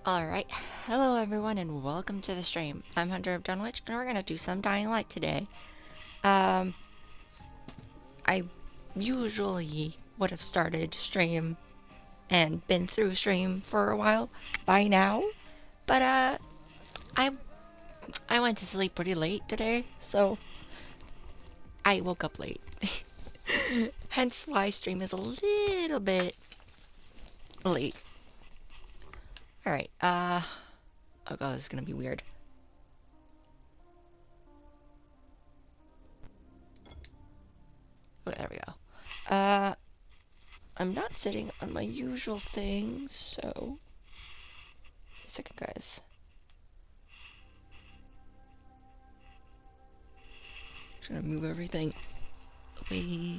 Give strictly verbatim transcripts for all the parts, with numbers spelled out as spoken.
Alright, hello everyone and welcome to the stream. I'm Hunter of Dunwich and we're gonna do some Dying Light today. Um, I usually would have started stream and been through stream for a while by now, but uh, I I went to sleep pretty late today, so I woke up late. Hence why stream is a little bit late. Alright, uh, oh god, this is gonna be weird. Oh, there we go. Uh, I'm not sitting on my usual thing, so... Wait a second, guys. I'm trying to move everything away.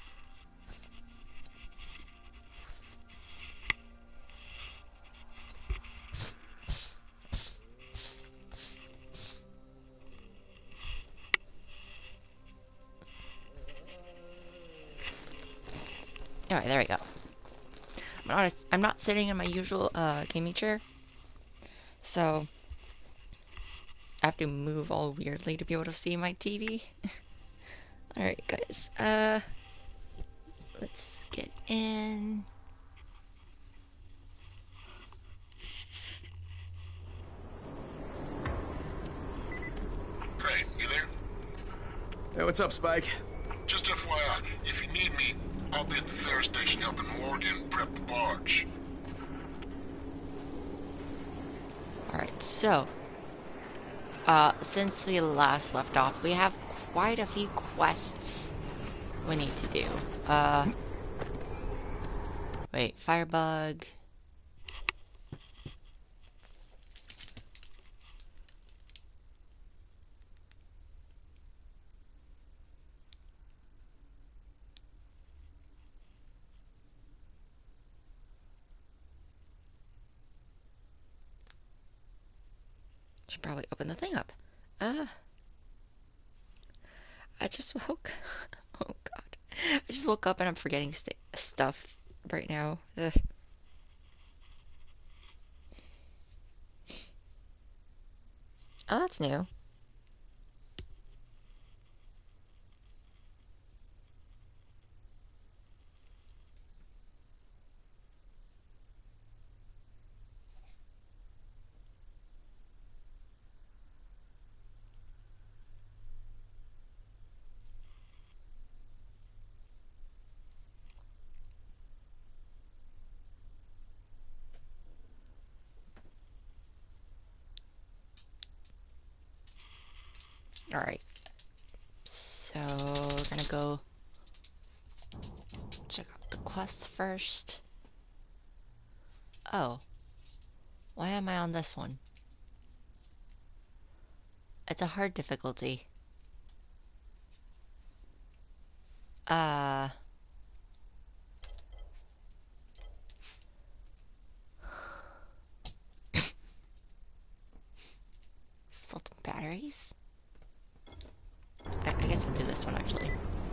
Alright, there we go. I'm not, I'm not sitting in my usual uh, gaming chair, so I have to move all weirdly to be able to see my T V. Alright, guys. Uh, let's get in. Great, you there? Hey, what's up, Spike? Just F Y I, if you need me, I'll be at the ferry station helping Morgan prep the barge. Alright, so... Uh, since we last left off, we have quite a few quests we need to do. Uh... Wait, Firebug... Should probably open the thing up. Uh... I just woke... Oh god. I just woke up and I'm forgetting st stuff right now. Ugh. Oh, that's new. Alright. So, we're gonna go check out the quests first. Oh. Why am I on this one? It's a hard difficulty. Uh... Salt and batteries? I, I guess I'll do this one, actually.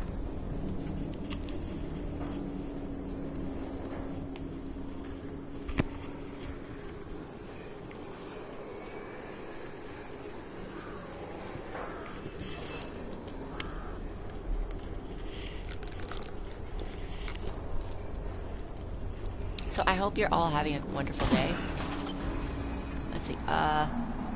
So I hope you're all having a wonderful day. Let's see, uh...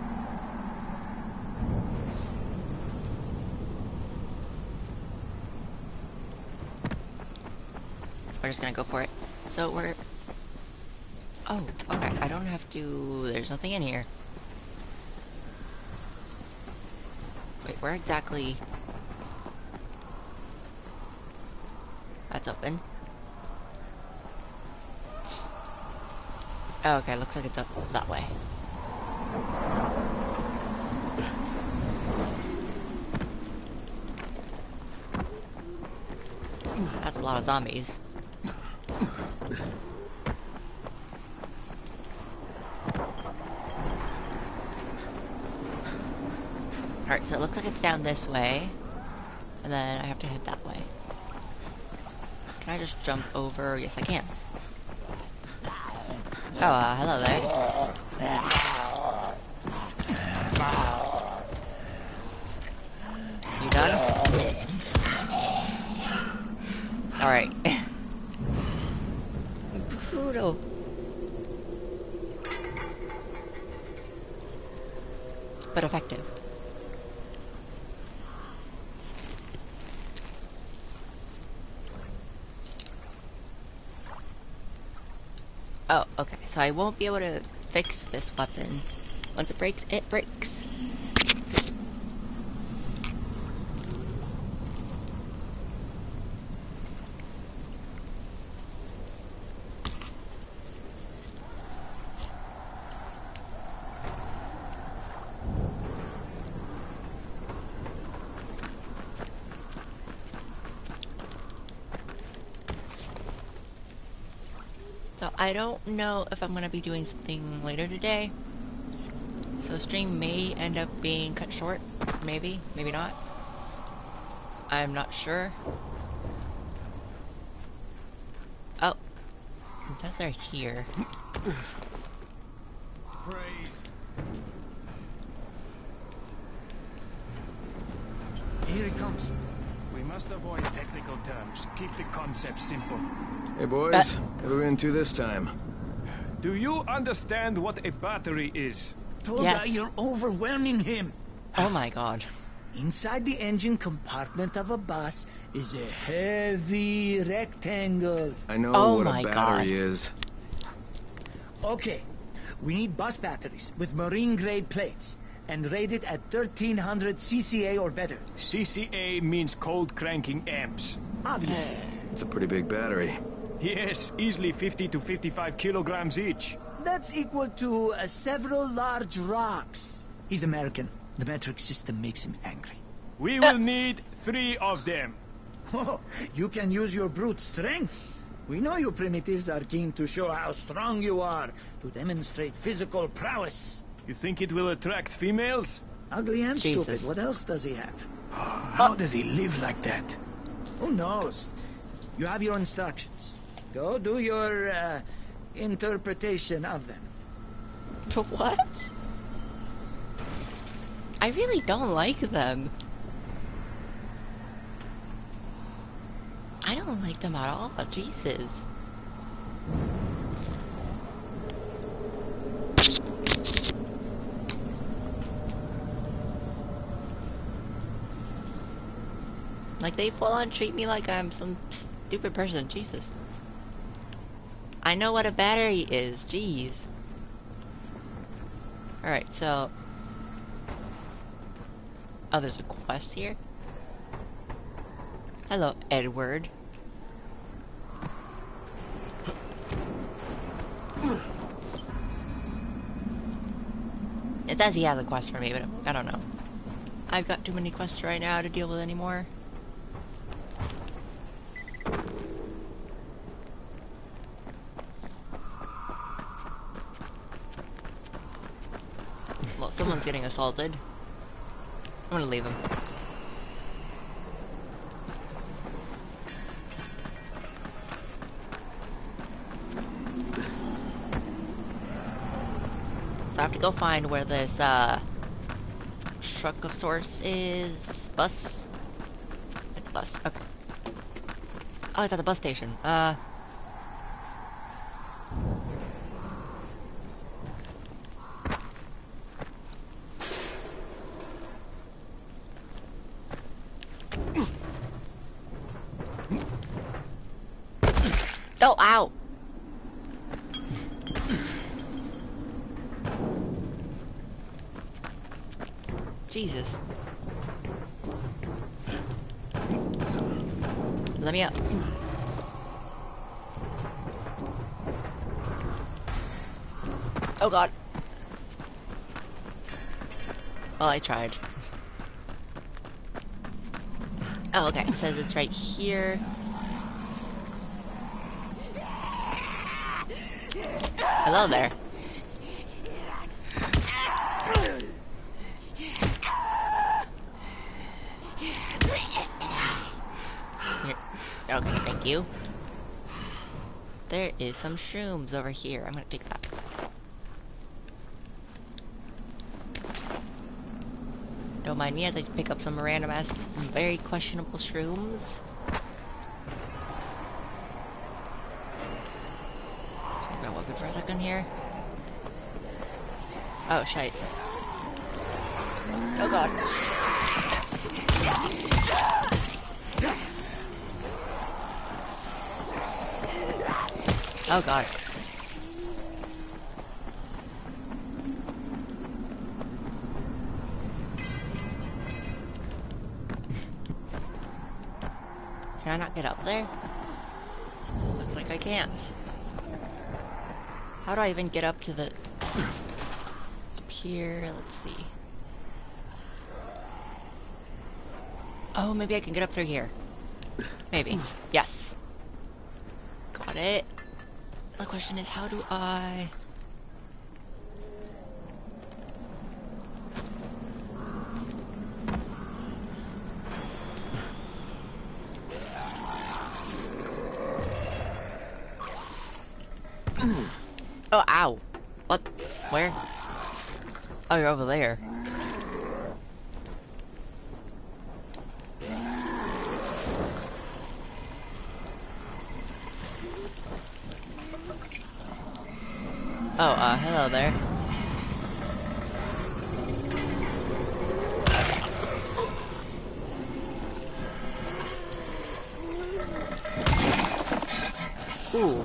we're just gonna go for it. So we're... Oh, okay, I don't have to... There's nothing in here. Wait, where exactly... That's open. Oh, okay, looks like it's up that way. That's a lot of zombies. Alright, so it looks like it's down this way. And then I have to head that way. Can I just jump over? Yes, I can. Oh, uh, hello there. You done? Alright. Brutal. But effective. Oh, okay. So I won't be able to fix this weapon. Once it breaks, it breaks. So I don't know if I'm going to be doing something later today. So stream may end up being cut short. Maybe, maybe not. I'm not sure. Oh. It says they're here. Praise. Here he comes. We must avoid technical terms. Keep the concept simple. Hey boys, what are we into this time? Do you understand what a battery is? Toga, Yes. you're overwhelming him. Oh my god. Inside the engine compartment of a bus is a heavy rectangle. I know Oh what my a battery God. is. Okay, we need bus batteries with marine-grade plates and rated at thirteen hundred C C A or better. C C A means cold cranking amps. Obviously. It's a pretty big battery. Yes, easily fifty to fifty-five kilograms each. That's equal to uh, several large rocks. He's American. The metric system makes him angry. We will need three of them. Oh, you can use your brute strength. We know you primitives are keen to show how strong you are, to demonstrate physical prowess. You think it will attract females? Ugly and Jesus. stupid. What else does he have? How does he live like that? Who knows? You have your instructions. Go do your uh, interpretation of them. What? I really don't like them. I don't like them at all. Jesus. Like, they full on treat me like I'm some stupid person. Jesus. I know what a battery is. Jeez. Alright, so... Oh, there's a quest here? Hello, Edward. It says he has a quest for me, but I don't know. I've got too many quests right now to deal with anymore. Well, someone's getting assaulted. I'm gonna leave him. So I have to go find where this, uh, truck of sorts is. Bus? It's a bus, okay. Oh, it's at the bus station. Uh... Oh, ow! Jesus. Let me up. Oh god. Well, I tried. Oh, okay. It says it's right here. Hello there. Here. Okay, thank you. There is some shrooms over here. I'm gonna take that. don't mind me as I pick up some random ass, very questionable shrooms. Check my weapon for a second here. Oh, shite. Oh god. Oh god. Can I not get up there? Looks like I can't. How do I even get up to the... up here? Let's see. Oh, maybe I can get up through here. Maybe. Yes. Got it. The question is, how do I... Oh, ow. What? Where? Oh, you're over there. Oh, uh, hello there. Ooh.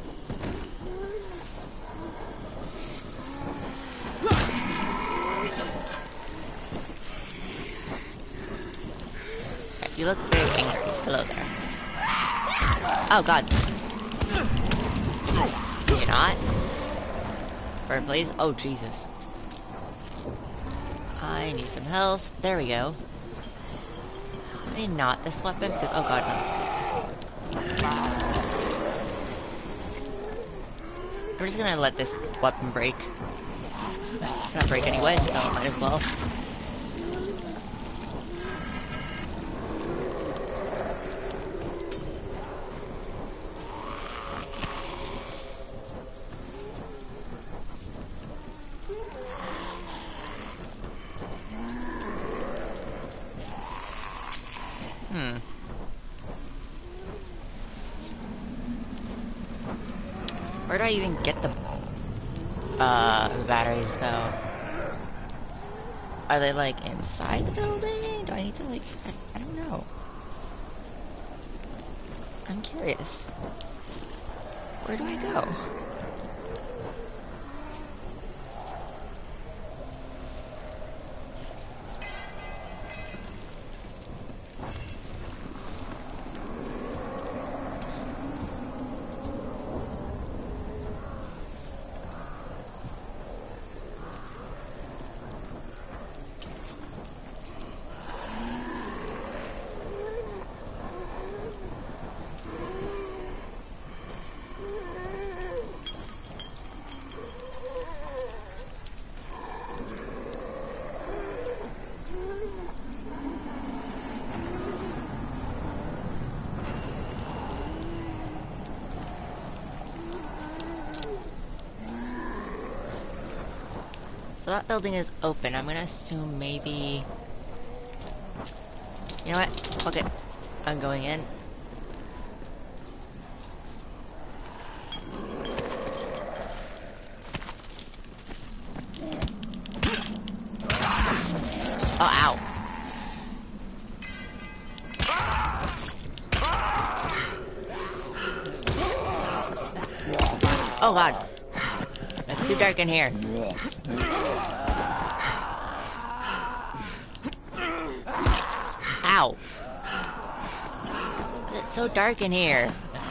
You look very angry. Hello there. Oh god. Can you not? Bird, please. Oh Jesus. I need some health. There we go. Maybe not this weapon. Because, oh god, no. We're just gonna let this weapon break. It's gonna break anyway, so might as well. Hmm. Where do I even get the uh batteries though? Are they like inside the building? Do I need to like I, I don't know. I'm curious. Where do I go? So that building is open. I'm gonna assume maybe... You know what? Fuck it. I'm going in. Oh, ow. Oh god. It's too dark in here. Ow. It's so dark in here.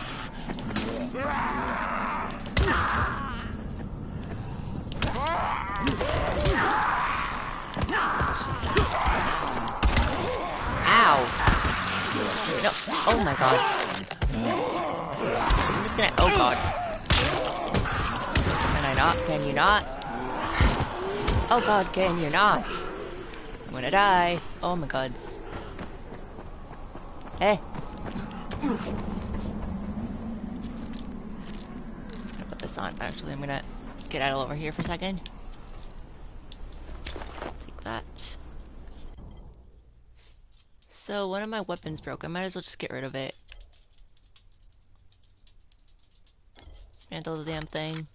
Ow. No. Oh my god. I'm just gonna... Oh god. Can I not? Can you not? Oh god, can you not? I'm gonna die. Oh my gods. Hey. I'm gonna put this on. Actually, I'm gonna skedaddle over here for a second. Take that. So, one of my weapons broke. I might as well just get rid of it. Dismantle the damn thing.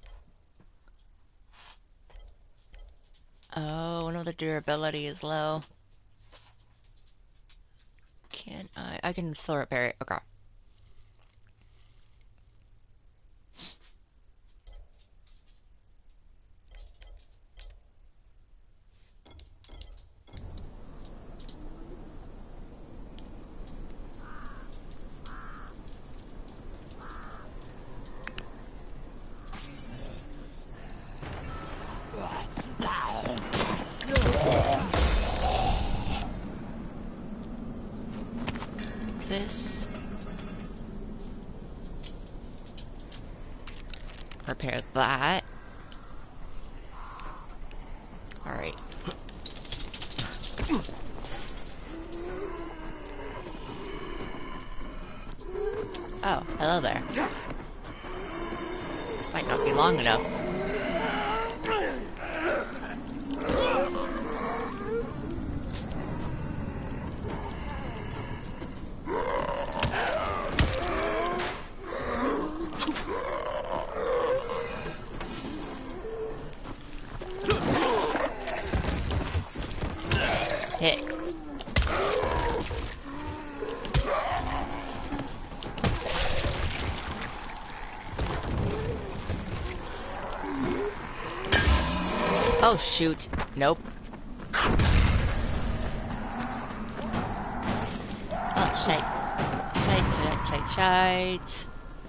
Oh, one of the durability is low. Can I? I can still repair it. Okay. This. Repair that. Alright. Oh, hello there. This might not be long enough. Hit. Oh shoot. Nope. Oh shite. Shite, shite, shite, shite.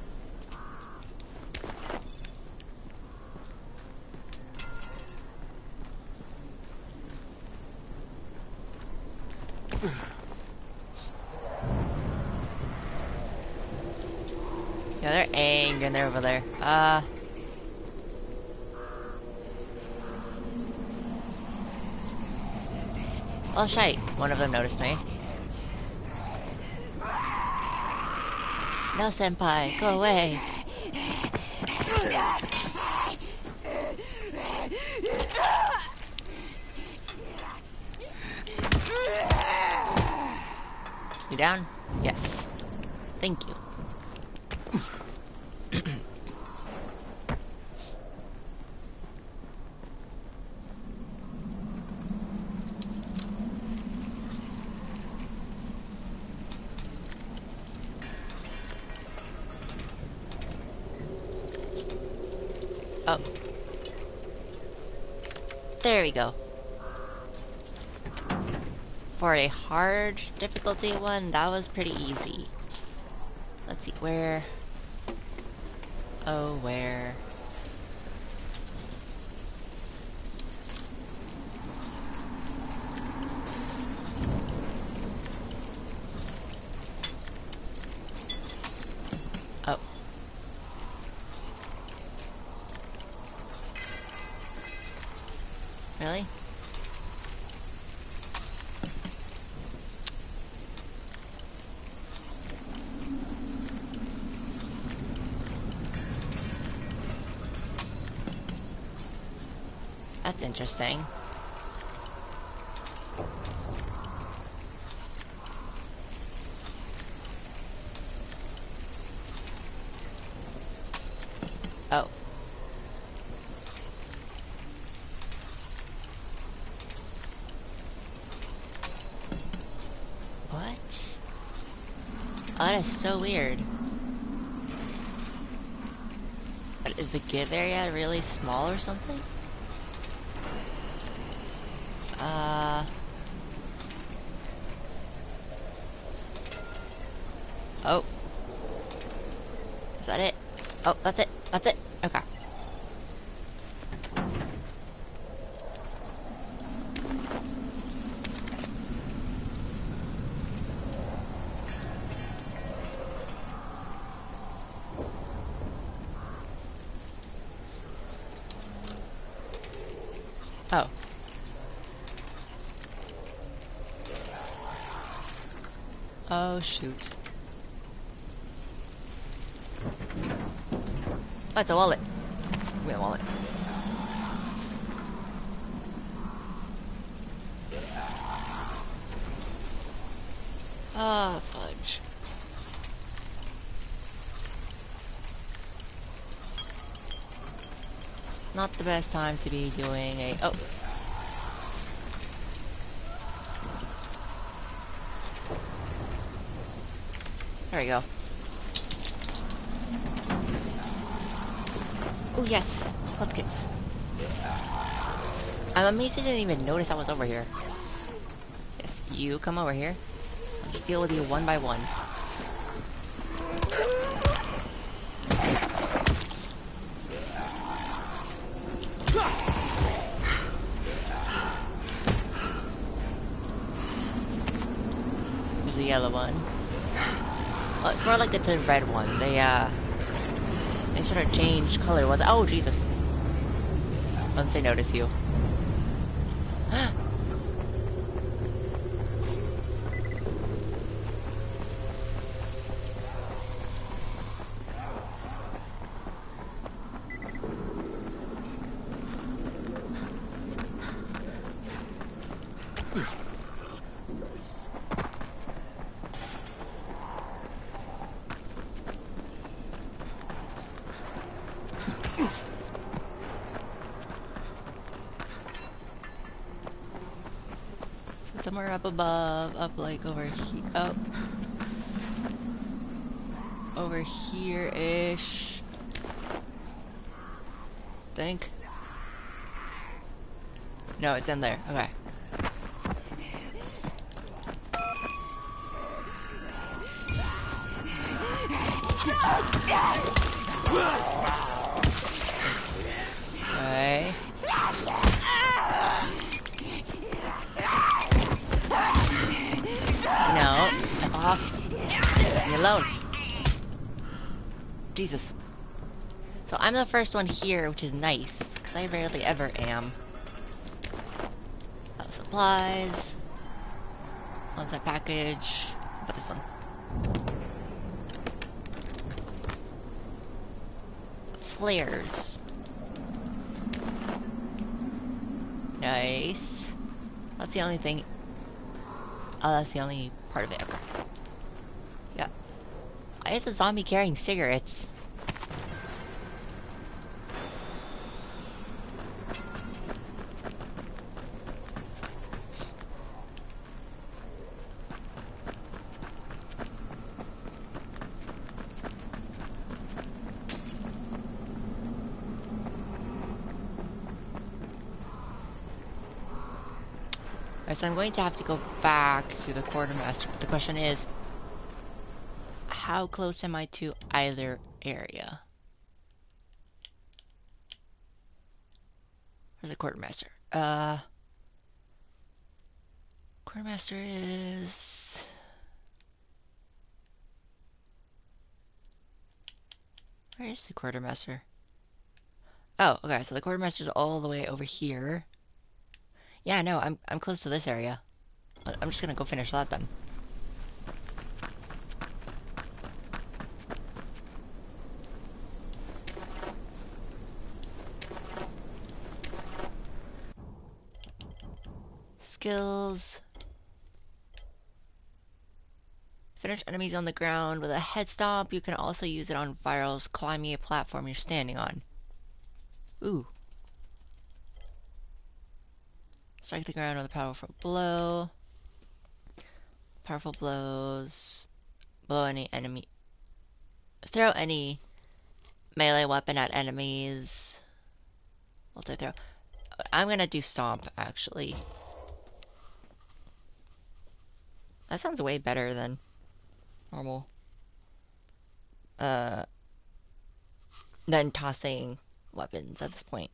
Yeah, they're angry and they're over there. Uh. Oh shite, one of them noticed me. No, senpai, go away. You down? Yes. Thank you. Oh. There we go. For a hard difficulty one, that was pretty easy. Let's see, where? Oh, where? Oh. Really? That's interesting. Oh. What? Oh, that is so weird. But is the give area really small or something? Uh... Oh. Is that it? Oh, that's it. That's it. Okay. Oh. Oh, shoot. Oh, it's a wallet. Give me a wallet. Ah, fudge. Not the best time to be doing a... Oh! There we go. Oh yes! Club kits. I'm amazed I didn't even notice I was over here. If you come over here, I'll just deal with you one by one. There's the yellow one. Well, it's more like it's a red one. They, uh... They sort of changed color. Was oh, Jesus. Once they notice you. Somewhere up above, up like over here, up, over here-ish, think. No, it's in there, okay. Okay. No, F off. Leave me alone. Jesus. So I'm the first one here, which is nice, because I rarely ever am. Uh, supplies. What's that package? How about this one? Flares. Nice. That's the only thing. Oh, that's the only part of it. Yeah. Why is a zombie carrying cigarettes? So I'm going to have to go back to the quartermaster, but the question is, how close am I to either area? Where's the quartermaster? Uh, quartermaster is... Where is the quartermaster? Oh, okay, so the quartermaster's all the way over here. Yeah, no, I'm I'm close to this area. I'm just gonna go finish that then. Skills. Finish enemies on the ground with a head stomp. You can also use it on virals climbing a platform you're standing on. Ooh. Strike the ground with a powerful blow. Powerful blows. Blow any enemy. Throw any melee weapon at enemies. Multi-throw. I'm gonna do stomp, actually. That sounds way better than normal. Uh, than tossing weapons at this point.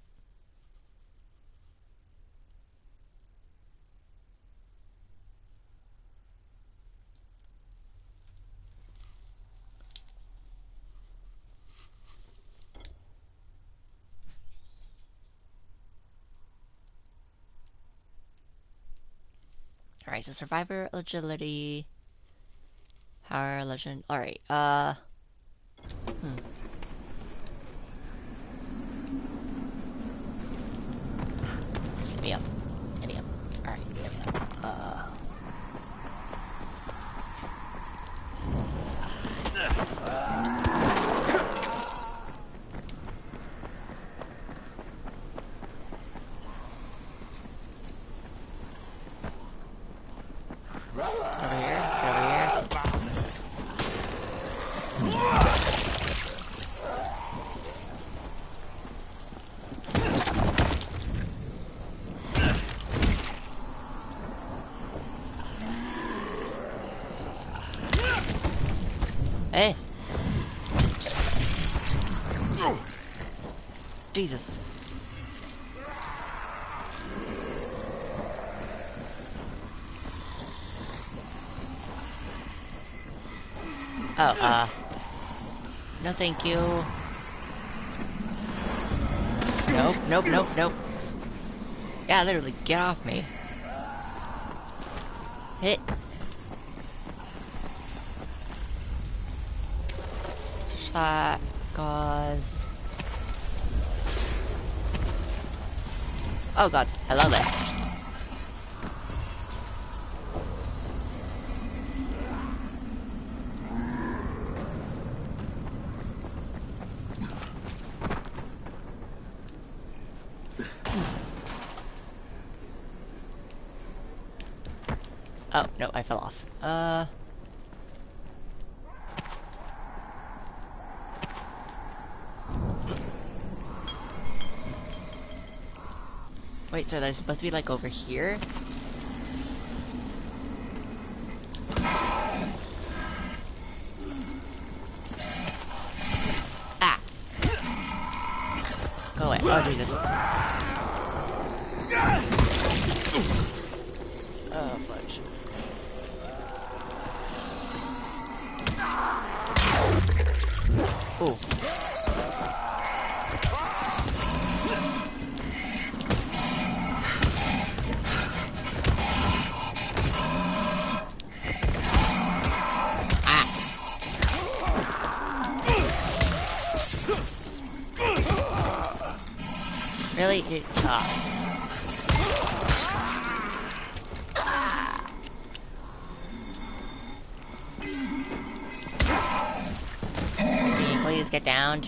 Alright, so survivor, agility, power, legend. Alright, uh. Hmm. Give me up. Give me up. Alright, give me up. Uh. Hey. Jesus. Oh, uh... no thank you. Nope, nope, nope, nope. Yeah, literally, get off me. Hit. Shot, cause... Oh god, hello there. Oh, no, I fell off. Uh... Wait, so they're supposed to be like over here? Ah! Go away. Oh, Jesus. Oh, fudge. Ooh. Really? It, ah. Can you please get down?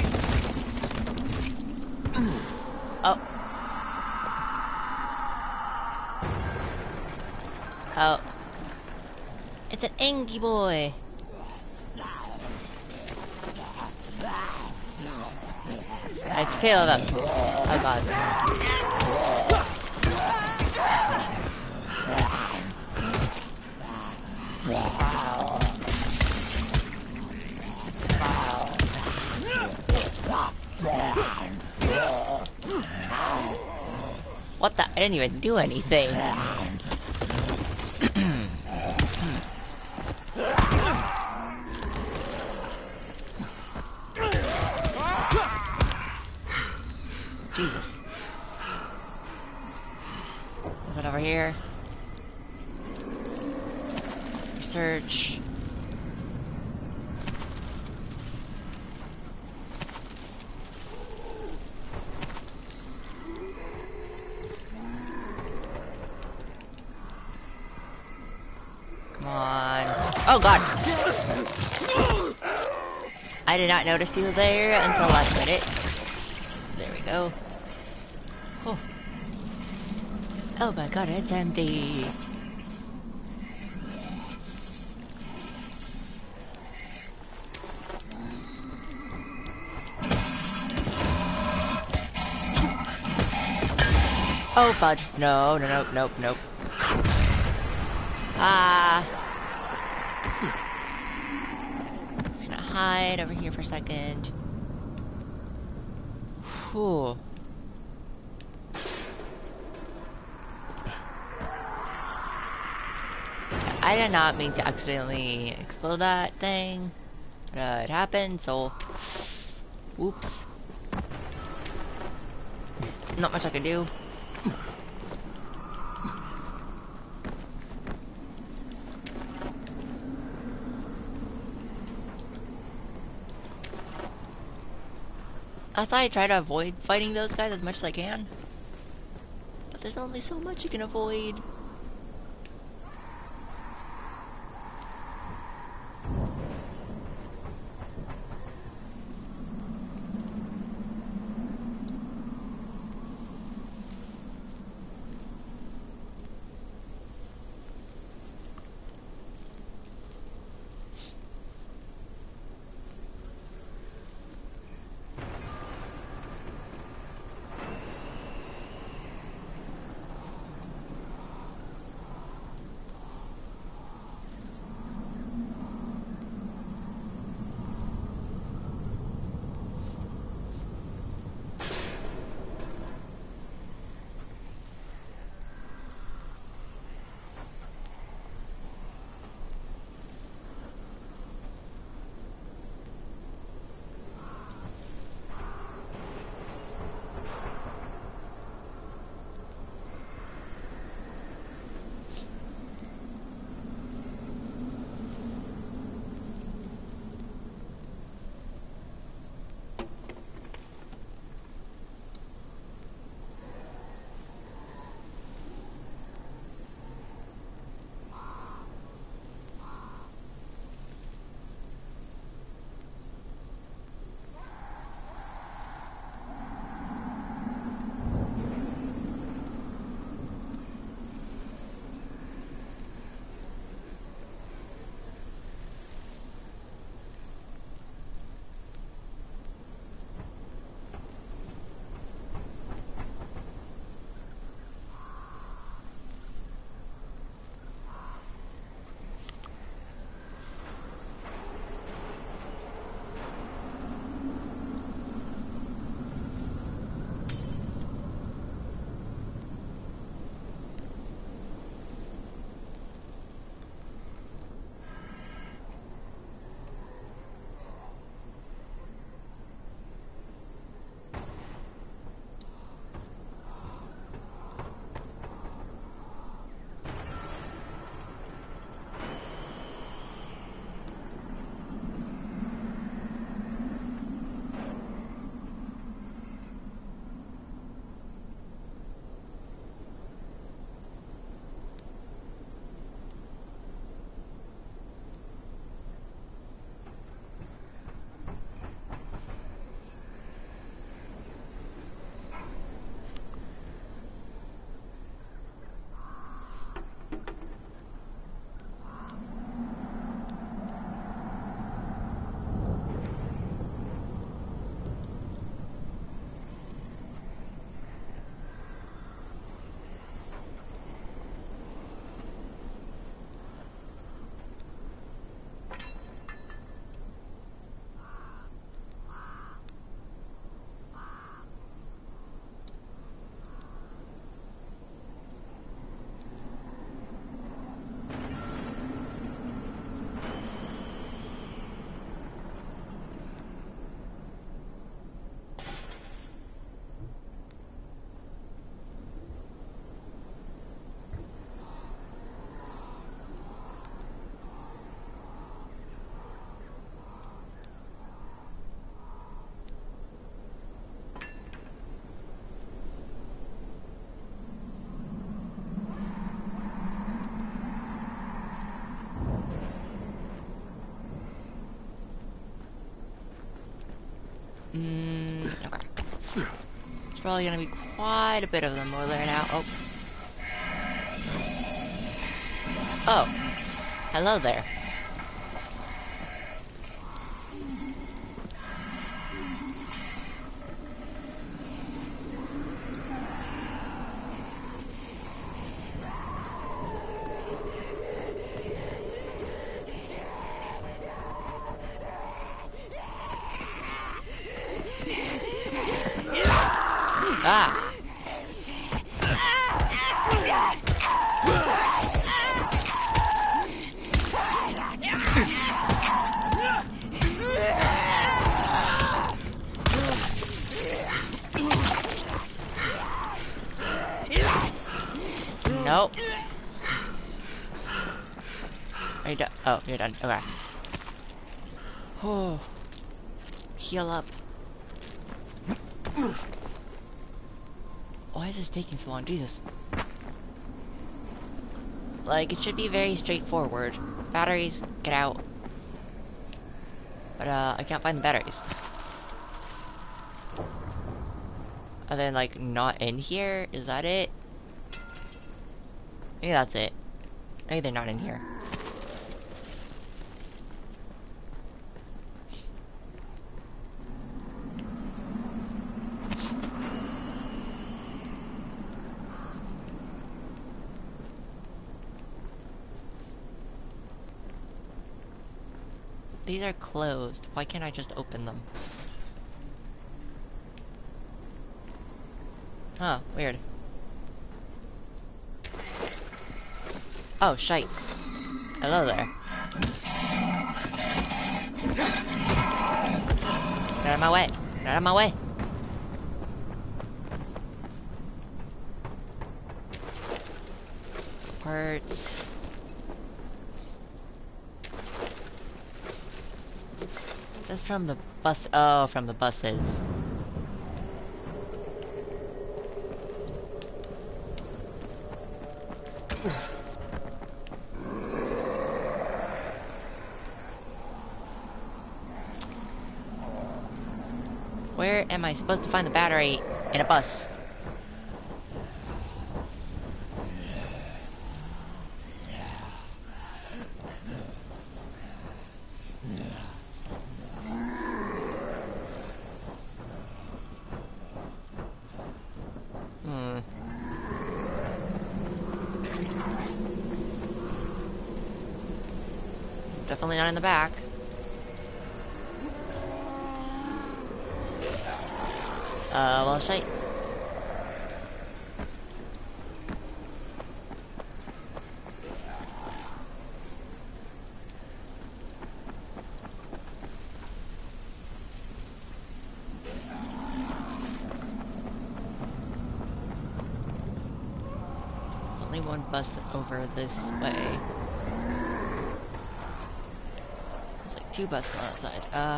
Oh. Oh. It's an Angie boy. It's two of them. Oh god. What the? I didn't even do anything. Jesus. Is it over here? Research. Come on. Oh god! I did not notice you there until last minute. There we go. Oh. Oh my god, it's empty. Oh fudge. No, no, no, nope, nope. Ah. Just gonna hide over here for a second. Whew. I did not mean to accidentally explode that thing. But it happened, so... Whoops. Not much I can do. That's why I try to avoid fighting those guys as much as I can. But there's only so much you can avoid. Mm, okay. It's probably gonna be quite a bit of them over there now. Oh. Oh. Hello there. Ah! Nope. Are you done? Oh, you're done. Okay. Oh. Heal up. Why is this taking so long? Jesus. Like, it should be very straightforward. Batteries, get out. But, uh, I can't find the batteries. Are they, like, not in here? Is that it? Maybe that's it. Maybe they're not in here. These are closed. Why can't I just open them? Huh, weird. Oh, shite. Hello there. Get out of my way. Get out of my way. Parts. That's from the bus. Oh, from the buses. Where am I supposed to find the battery in a bus? Hmm. Definitely not in the back. Uh, well, shite. There's only one bus over this way. There's like two buses on that side. Uh...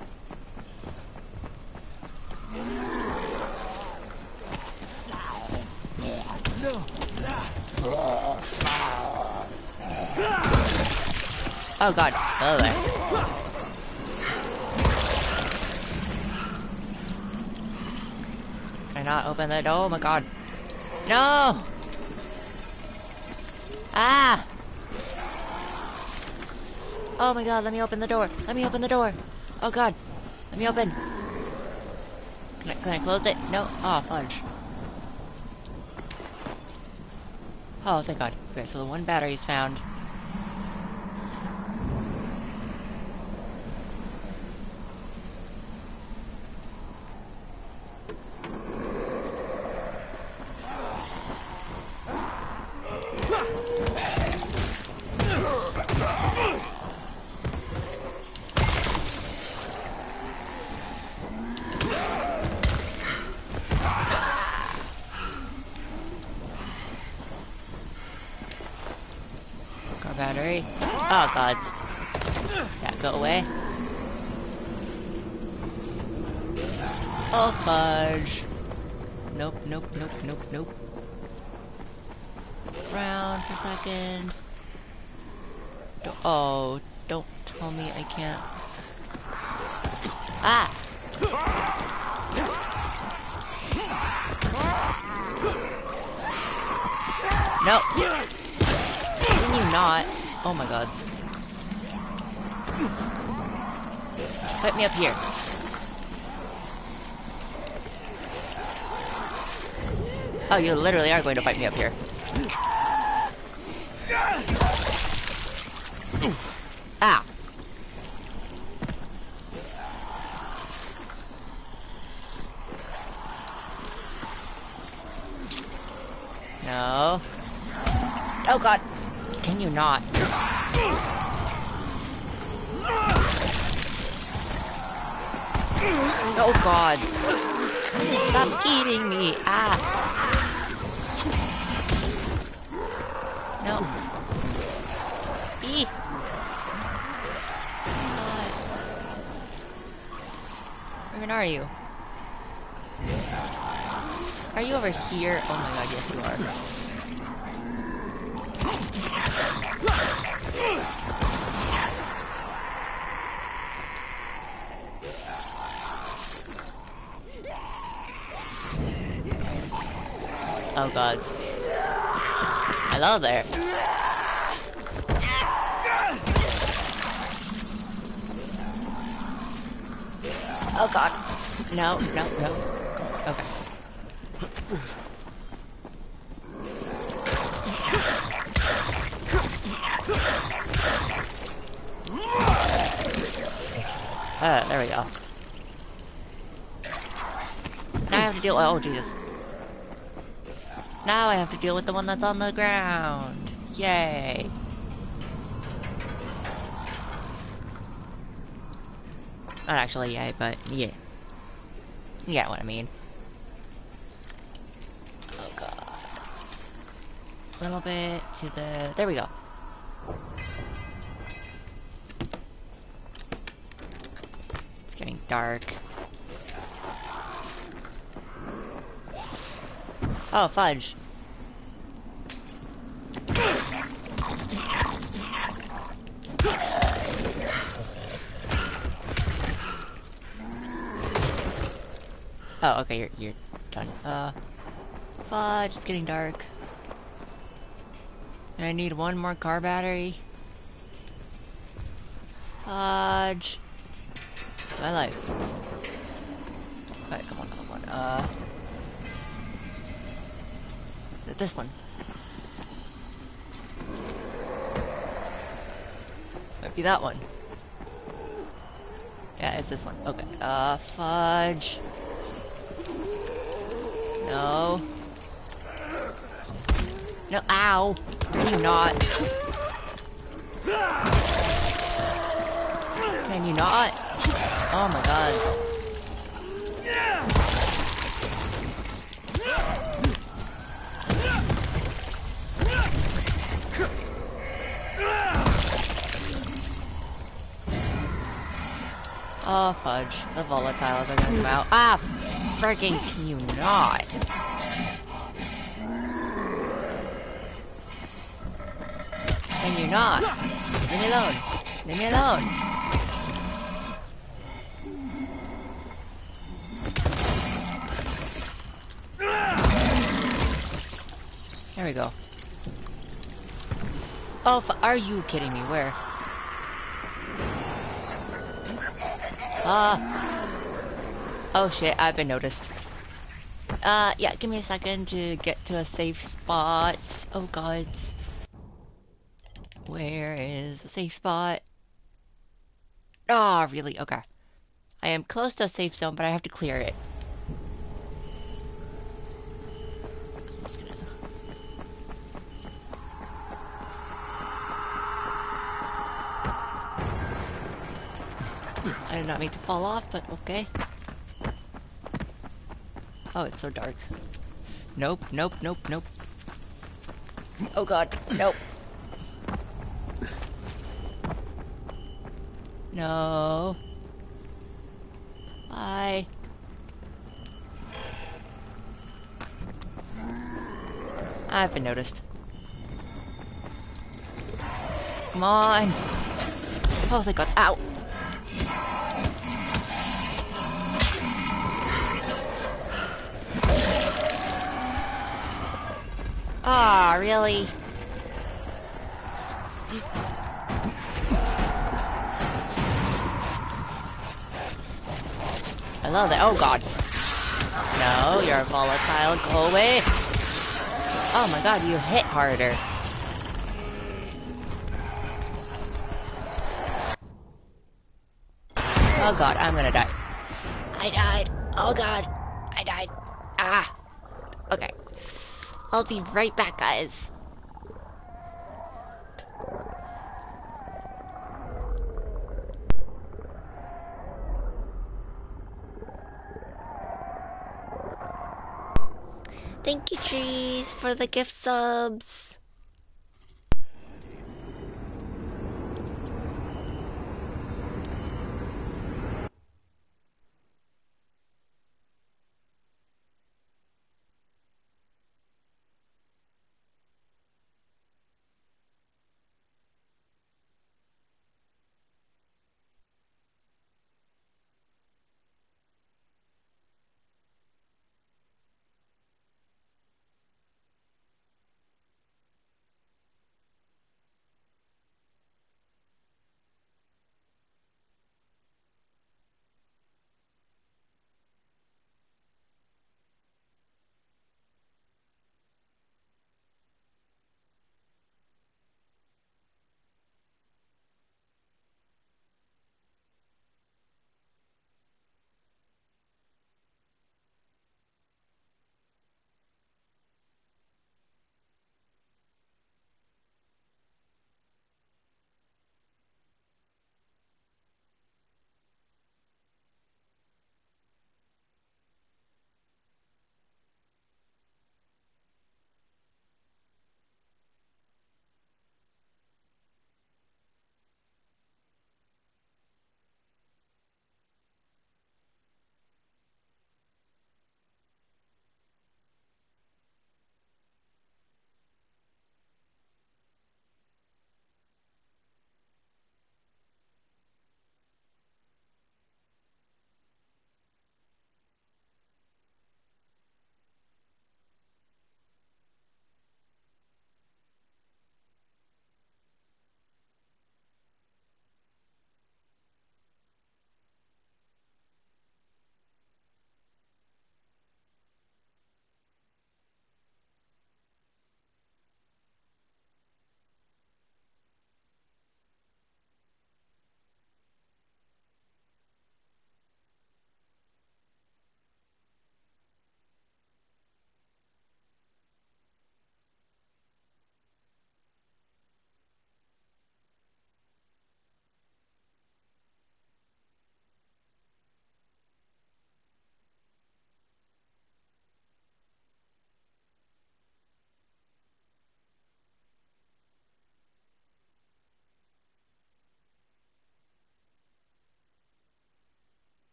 Oh god, hello there. Can I not open the door? Oh my god. No! Ah! Oh my god, let me open the door. Let me open the door. Oh god. Let me open. Can I, can I close it? No? Oh, fudge. Oh, thank god. Okay, so the one battery's found. Battery. Oh god. Yeah, go away. Oh fudge. Nope, nope, nope, nope, nope. Round for a second. Oh, don't tell me I can't. Ah! No. Can you not? Oh my god. Put me up here. Oh, you literally are going to fight me up here. Ah. No. Oh god. Can you not? Oh god. Stop eating me. Ah. No. Eat. God. Where even are you? Are you over here? Oh my god, yes you are. Oh god. Hello there. Oh god. No, no, no. Okay. Uh, there we go. Now I have to deal with- oh Jesus. Now I have to deal with the one that's on the ground. Yay. Not actually yay, but yeah. You get what I mean. Oh god. A little bit to the... There we go. It's getting dark. Oh, fudge. Oh, okay, you're, you're done. Uh, fudge, it's getting dark. And I need one more car battery. Fudge. My life. Alright, come on, come on. Uh... This one. Might be that one. Yeah, it's this one. Okay. Uh, fudge. No. No, ow. Can you not? Can you not? Oh my god. Oh fudge, the volatiles are gonna come out. Ah, freaking can you not? Can you not? Leave me alone. Leave me alone. There we go. Oh, f are you kidding me? Where? Ah. Uh, oh shit, I've been noticed. Uh, yeah, give me a second to get to a safe spot. Oh god. Where is the safe spot? Ah, oh, really? Okay. I am close to a safe zone, but I have to clear it. I did not mean to fall off, but okay. Oh, it's so dark. Nope, nope, nope, nope. Oh god, nope. No. Bye. I've been noticed. Come on. Oh, thank god. Ow. Ah, oh, really? Hello there. Oh god. No, you're volatile. Go away. Oh my god, you hit harder. Oh god, I'm gonna die. I died. Oh god. I died. Ah. Okay. I'll be right back, guys. Thank you, Trees, for the gift subs.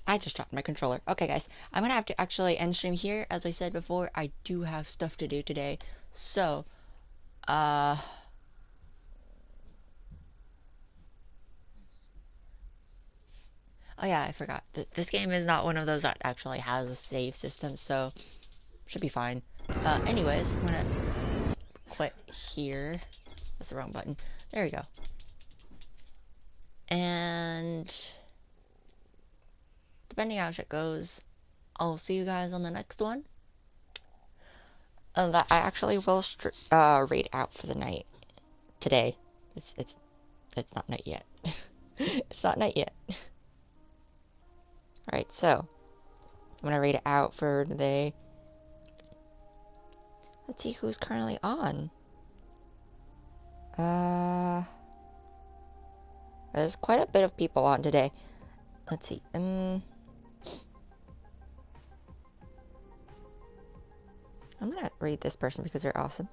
I just dropped my controller. Okay, guys, I'm gonna have to actually end stream here. As I said before, I do have stuff to do today. So, uh... oh yeah, I forgot. Th this game is not one of those that actually has a save system, so should be fine. Uh, anyways, I'm gonna quit here. That's the wrong button. There we go. And depending how shit goes, I'll see you guys on the next one. Uh, that I actually will uh, raid out for the night today. It's it's it's not night yet. It's not night yet. All right, so I'm gonna raid it out for today. Let's see who's currently on. Uh, there's quite a bit of people on today. Let's see. Um, I'm gonna raid this person because they're awesome.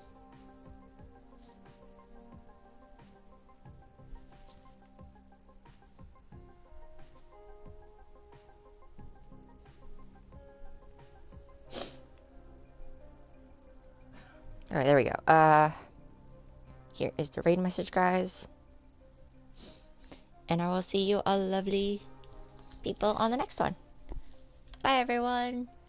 Alright, there we go. Uh, here is the raid message, guys. And I will see you all lovely people on the next one. Bye, everyone.